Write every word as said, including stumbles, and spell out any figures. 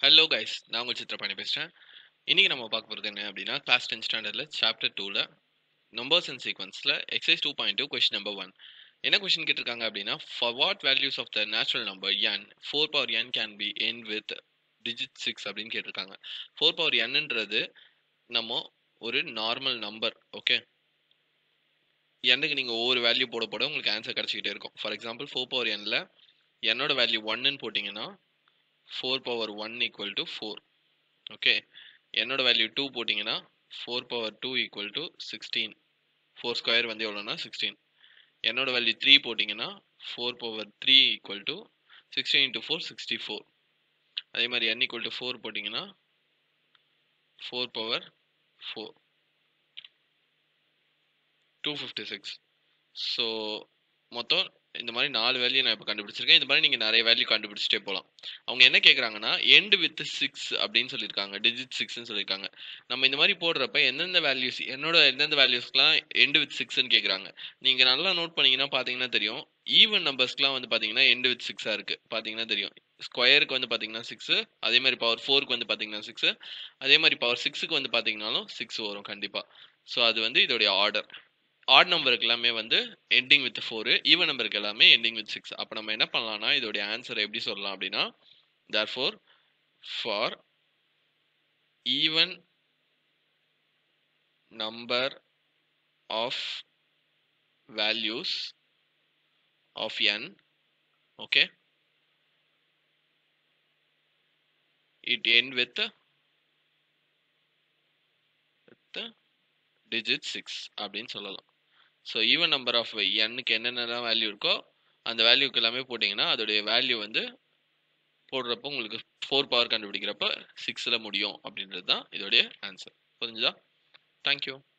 Hello guys, நான் உங்கள் சித்திரபாணி பேசுகிறேன். இன்றைக்கி நம்ம பார்க்க போகிறது என்ன அப்படின்னா, கிளாஸ் டென்த் ஸ்டாண்டர்டில் சாப்டர் டூவில் நம்பர்ஸ் அண்ட் சீக்வன்ஸில் exercise two point two question number one. என்ன கொஸ்டின் கேட்டிருக்காங்க அப்படின்னா, for what values of the natural number n four power n can be end with digit six அப்படின்னு கேட்டிருக்காங்க. ஃபோர் பவர் என்னன்றது நம்ம ஒரு நார்மல் நம்பர். ஓகே, என்னுக்கு நீங்கள் ஒவ்வொரு வேல்யூ போட போட உங்களுக்கு ஆன்சர் கிடச்சிக்கிட்டே இருக்கும். ஃபார் எக்ஸாம்பிள் ஃபோர் பவர் எனில் என்னோட வேல்யூ ஒன்னுன்னு போட்டிங்கன்னா four power one equal to four. Okay, என்னோட வேல்யூ டூ போட்டிங்கன்னா four power two equal to sixteen. Four square வந்து எவ்வளோனா சிக்ஸ்டீன். என்னோட வேல்யூ த்ரீ போட்டிங்கன்னா four power three equal to sixteen into four sixty four. அதே மாதிரி n ஈக்குவல் டு ஃபோர் போட்டிங்கன்னா four power four two fifty six. So மொத்தம் இந்த மாதிரி நாலு வேல்யூ நான் இப்போ கண்டுபிடிச்சிருக்கேன். இந்த மாதிரி நீங்கள் நிறைய வேல்யூ கண்டுபிடிச்சிட்டே போகலாம். அவங்க என்ன கேட்குறாங்கன்னா எண்டு வித் சிக்ஸ் அப்படின்னு சொல்லியிருக்காங்க, டிஜிட் சிக்ஸ்ன்னு சொல்லியிருக்காங்க. நம்ம இந்த மாதிரி போடுறப்ப எந்தெந்த வேல்யூஸ் என்னோட எந்தெந்த வேல்யூஸ்க்குலாம் எண்டு வித் சிக்ஸ்ன்னு கேட்குறாங்க. நீங்கள் நல்லா நோட் பண்ணீங்கன்னா பார்த்தீங்கன்னா தெரியும், ஈவன் நம்பர்ஸ்க்குலாம் வந்து பார்த்தீங்கன்னா எண்டு வித் சிக்ஸாக இருக்குது. பார்த்தீங்கன்னா தெரியும், ஸ்கொயருக்கு வந்து பார்த்தீங்கன்னா சிக்ஸு, அதே மாதிரி பவர் ஃபோருக்கு வந்து பார்த்தீங்கன்னா சிக்ஸு, அதே மாதிரி பவர் சிக்ஸுக்கு வந்து பார்த்தீங்கன்னாலும் சிக்ஸ் வரும் கண்டிப்பாக. ஸோ அது வந்து இதோடைய ஆர்டர். ஆட் நம்பருக்கு எல்லாமே வந்து எண்டிங் வித் ஃபோர், ஈவன் நம்பருக்கு எல்லாமே எண்டிங் வித் சிக்ஸ். அப்போ நம்ம என்ன பண்ணலாம்னா இதோடைய ஆன்சரை எப்படி சொல்லலாம் அப்படின்னா, therefore for even number of values of n, okay, it end with with digit six அப்படின்னு சொல்லலாம். ஸோ ஈவன் நம்பர் ஆஃப் எண்ணுக்கு என்னென்னலாம் வேல்யூ இருக்கோ அந்த வேல்யூக்கு எல்லாமே போட்டிங்கன்னா அதோடைய வேல்யூ வந்து போடுறப்போ உங்களுக்கு ஃபோர் பவர் கண்டுபிடிக்கிறப்ப சிக்ஸில் முடியும் அப்படின்றது தான் இதோடைய ஆன்சர். புரிஞ்சுதா? தேங்க்யூ.